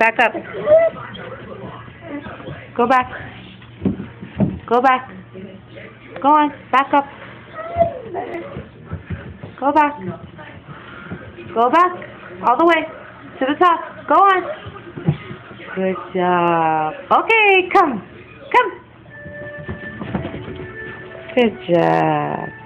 back up. Go back. Go back. Go on, back up. Go back. Go back. All the way. To the top. Go on. Good job. Okay, come. Come. Good job.